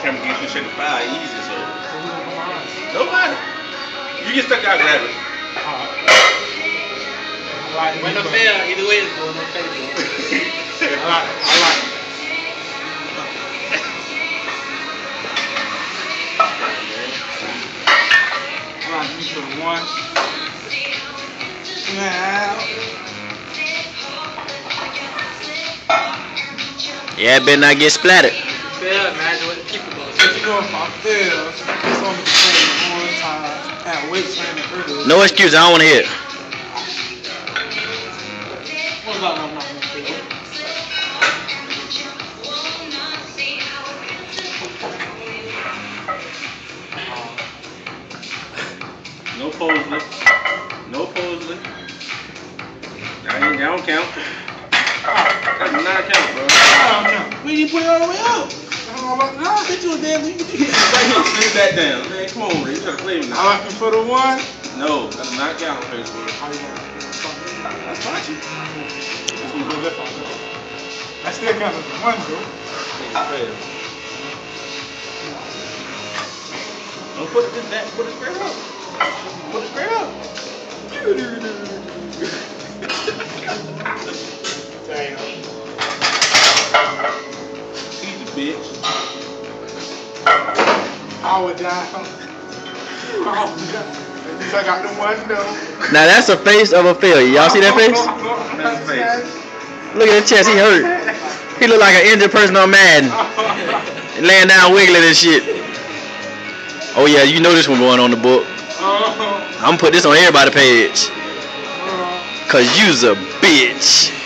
camera get through shit to fire easy, so. Nobody. You get stuck out, grab it. When the fail, either way it's going on Facebook. I like it. I like you for the one. Yeah, it better not get splattered. Fail, imagine what the keeper goes. If you go if I fail, it's only the same one time. I wait training earlier. No excuse, I don't want to hit. What about I'm not gonna fail? No posing. No posing. That don't count. That does not count, bro. We didn't put it all the way out. I'll hit you a damn thing. Right here, send that down. Man, come on, Ray. You trying to play me now. I like you for the one. No, that does not count on Facebook. That's fine. I still count as one, though. Don't put it in that. Put it straight up. Put it straight up. He's a bitch. I would die. At least I got the one, though. Now that's a face of a failure. Y'all see that face? That's a face. Look at his chest, he hurt. He look like an injured person on Madden. Laying down wiggling and shit. Oh yeah, you know this one going on the book. I'm gonna put this on everybody's page. Cause you's a bitch.